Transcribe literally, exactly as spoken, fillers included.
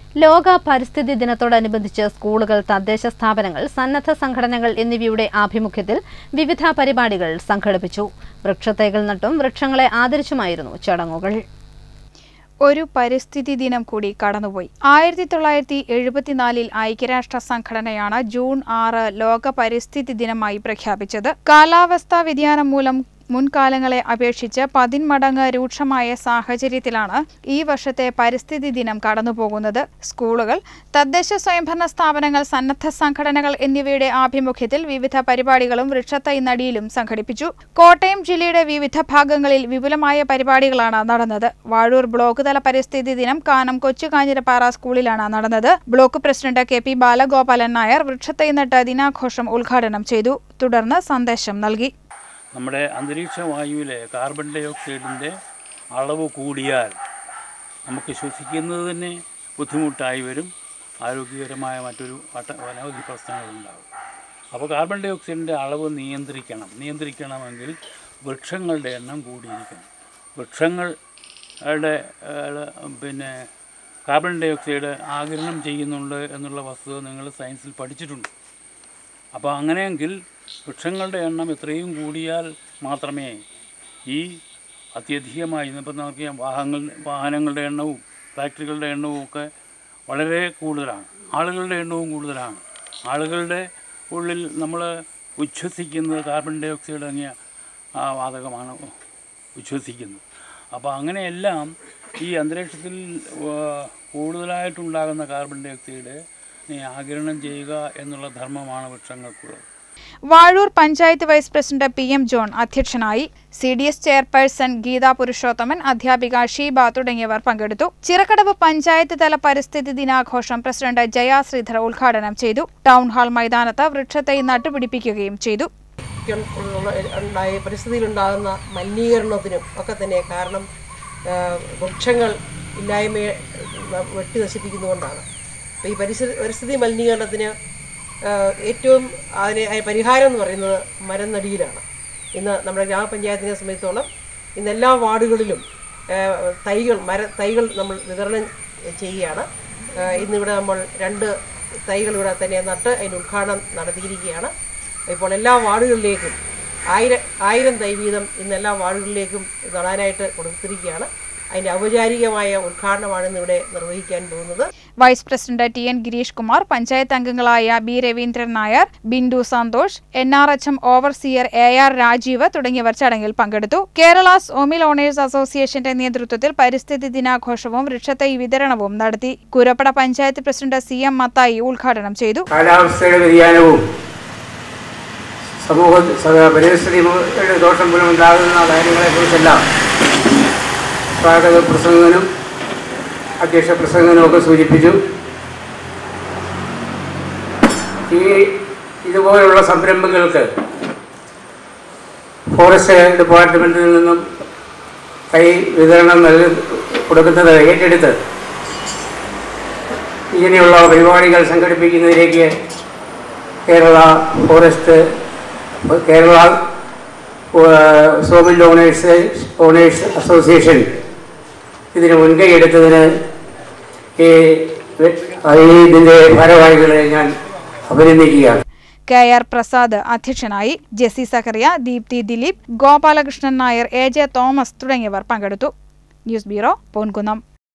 ലോക പരിസ്ഥിതി ദിനത്തോടനുബന്ധിച്ച് സ്കൂളുകൾ, തദ്ദേശ സ്ഥാപനങ്ങൾ, സന്നദ്ധ സംഘടനകൾ എന്നിവയുടെ ആഭിമുഖ്യത്തിൽ വിവിധ പരിപാടികൾ സംഘടിപ്പിച്ചു. വൃക്ഷത്തൈകൾ നട്ടും വൃക്ഷങ്ങളെ ആദരിച്ചുമായിരുന്നു ചടങ്ങുകൾ. ഒരു പരിസ്ഥിതി ദിനം കൂടി കടന്നുപോയി. ആയിരത്തി തൊള്ളായിരത്തി എഴുപത്തിനാലിൽ ഐക്യരാഷ്ട്ര സംഘടനയാണ് ജൂൺ ആറ് ലോക പരിസ്ഥിതി ദിനമായി പ്രഖ്യാപിച്ചത്. കാലാവസ്ഥാ വ്യതിയാനം മൂലം മുൻകാലങ്ങളെ അപേക്ഷിച്ച് പതിന്മടങ്ങ് രൂക്ഷമായ സാഹചര്യത്തിലാണ് ഈ വർഷത്തെ പരിസ്ഥിതി ദിനം കടന്നുപോകുന്നത്. സ്കൂളുകൾ, തദ്ദേശ സ്വയംഭരണ സ്ഥാപനങ്ങൾ, സന്നദ്ധ സംഘടനകൾ എന്നിവയുടെ ആഭിമുഖ്യത്തിൽ വിവിധ പരിപാടികളും വൃക്ഷത്തൈ നടീലും സംഘടിപ്പിച്ചു. കോട്ടയം ജില്ലയുടെ വിവിധ ഭാഗങ്ങളിൽ വിപുലമായ പരിപാടികളാണ് നടന്നത്. വാഴൂർ ബ്ലോക്ക് തല പരിസ്ഥിതി ദിനം കാനം കൊച്ചുകാഞ്ഞിരപ്പാറ സ്കൂളിലാണ് നടന്നത്. Block president K P Balagopalan Nair വൃക്ഷത്തൈ നട്ട് ദിനാഘോഷം ഉദ്ഘാടനം ചെയ്തു. തുടർന്ന് സന്ദേശം നൽകി. നമ്മുടെ അന്തരീക്ഷ വായുവിലെ കാർബൺ ഡൈ ഓക്സൈഡിൻ്റെ അളവ് കൂടിയാൽ നമുക്ക് ശ്വസിക്കുന്നത് തന്നെ ബുദ്ധിമുട്ടായി വരും. ആരോഗ്യകരമായ മറ്റൊരു അനവധി പ്രശ്നങ്ങളുണ്ടാകും. അപ്പോൾ കാർബൺ ഡൈ ഓക്സൈഡിൻ്റെ അളവ് നിയന്ത്രിക്കണം നിയന്ത്രിക്കണമെങ്കിൽ വൃക്ഷങ്ങളുടെ എണ്ണം കൂടിയിരിക്കണം. വൃക്ഷങ്ങളുടെ പിന്നെ കാർബൺ ഡൈ ഓക്സൈഡ് ആഗിരണം ചെയ്യുന്നുണ്ട് എന്നുള്ള വസ്തുത നിങ്ങൾ സയൻസിൽ പഠിച്ചിട്ടുണ്ട്. അപ്പോൾ അങ്ങനെയെങ്കിൽ വൃക്ഷങ്ങളുടെ എണ്ണം എത്രയും കൂടിയാൽ മാത്രമേ ഈ അത്യധികമായി ഇന്നിപ്പോൾ നോക്കിയാൽ വാഹനങ്ങൾ വാഹനങ്ങളുടെ എണ്ണവും ഫാക്ടറികളുടെ എണ്ണവും ഒക്കെ വളരെ കൂടുതലാണ്. ആളുകളുടെ എണ്ണവും കൂടുതലാണ്. ആളുകളുടെ ഉള്ളിൽ നമ്മൾ ഉച്ഛ്വസിക്കുന്നത് കാർബൺ ഡൈ ഓക്സൈഡ് അടങ്ങിയ ആ വാതകമാണ് ഉച്ഛ്വസിക്കുന്നത്. അപ്പോൾ അങ്ങനെയെല്ലാം ഈ അന്തരീക്ഷത്തിൽ കൂടുതലായിട്ടുണ്ടാകുന്ന കാർബൺ ഡൈ ഓക്സൈഡ് ആഗിരണം ചെയ്യുക എന്നുള്ള ധർമ്മമാണ് വൃക്ഷങ്ങൾക്കുള്ളത്. Vazhoor panchayat vice president P M John അധ്യക്ഷനായി. C D S chairperson Geetha Purushothaman, അധ്യാപിക ഷീബ തുടങ്ങിയവർ പങ്കെടുത്തു. ചിറക്കടവ് പഞ്ചായത്ത് തല പരിസ്ഥിതി ദിനാഘോഷം പ്രസിഡന്റ് ജയ ശ്രീധർ ഉദ്ഘാടനം ചെയ്തു. ടൗൺ ഹാൾ മൈതാനത്ത് വൃക്ഷത്തൈ നട്ടുപിടിപ്പിക്കുകയും ചെയ്തു. പരിസ്ഥിതിയിലുണ്ടാകുന്ന മലിനീകരണത്തിനും ഒക്കെ തന്നെ കാരണം വൃക്ഷങ്ങൾ ഇല്ലായ്മയെ വെട്ടി നശിപ്പിക്കുന്നതുകൊണ്ടാണ്. അപ്പോൾ ഈ പരിസ്ഥിതി പരിസ്ഥിതി മലിനീകരണത്തിന് ഏറ്റവും അതിന് പരിഹാരം എന്ന് പറയുന്നത് മരം നടിയിലാണ്. ഇന്ന് നമ്മുടെ ഗ്രാമപഞ്ചായത്തിനെ സംബന്ധിച്ചോളം ഇന്ന് എല്ലാ വാർഡുകളിലും തൈകൾ മര തൈകൾ നമ്മൾ വിതരണം ചെയ്യുകയാണ്. ഇന്നിവിടെ നമ്മൾ രണ്ട് തൈകൾ ഇവിടെ തന്നെ നട്ട് അതിൻ്റെ ഉദ്ഘാടനം നടത്തിയിരിക്കുകയാണ്. ഇപ്പോൾ എല്ലാ വാർഡുകളിലേക്കും ആയിരം ആയിരം തൈ വീതം ഇന്ന് എല്ലാ വാർഡുകളിലേക്കും നടാനായിട്ട് കൊടുത്തിരിക്കുകയാണ്. അതിൻ്റെ ഔപചാരികമായ ഉദ്ഘാടനമാണ് ഇന്നിവിടെ നിർവഹിക്കാൻ പോകുന്നത്. Vice president T N Girish Kumar, panchayat അംഗങ്ങളായ B Raveendran Nair, Bindu Santhosh, N R H M overseer A R Rajeev തുടങ്ങിയവർ ചടങ്ങിൽ പങ്കെടുത്തു. കേരള സോമിൽ ഓണേഴ്സ് അസോസിയേഷന്റെ നേതൃത്വത്തിൽ പരിസ്ഥിതി ദിനാഘോഷവും വൃക്ഷത്തൈ വിതരണവും നടത്തി. Kurappada panchayat president C M Mathai ഉദ്ഘാടനം ചെയ്തു. കാലാവസ്ഥയുടെ വ്യതിയാനവും സമൂഹ പരിസ്ഥിതിയുടെ ദോഷം മൂലം ഉണ്ടാകുന്ന കാര്യങ്ങളെക്കുറിച്ചെല്ലാം സ്വാഗത പ്രസംഗനും അധ്യക്ഷ പ്രസംഗനുമൊക്കെ സൂചിപ്പിച്ചു. ഈ ഇതുപോലുള്ള സംരംഭങ്ങൾക്ക് ഫോറസ്റ്റ് ഡിപ്പാർട്ട്മെൻറ്റിൽ നിന്നും തൈ വിതരണം നൽകി കൊടുക്കുന്നത് ഏറ്റെടുത്ത് ഇങ്ങനെയുള്ള പരിപാടികൾ സംഘടിപ്പിക്കുന്നതിലേക്ക് Kerala forest Kerala sawmill owners owners association ഇതിന് മുൻകൈ എടുത്തതിന് ഈ ഇതിൻ്റെ ഭാരവാഹികളെ ഞാൻ അഭിനന്ദിക്കുകയാണ്. കെ ആർ പ്രസാദ് അധ്യക്ഷനായി. ജെസി സക്കറിയ, ദീപ്തി ദിലീപ്, ഗോപാലകൃഷ്ണൻ നായർ, എ ജെ തോമസ് തുടങ്ങിയവർ പങ്കെടുത്തു. News bureau, Ponkunnam.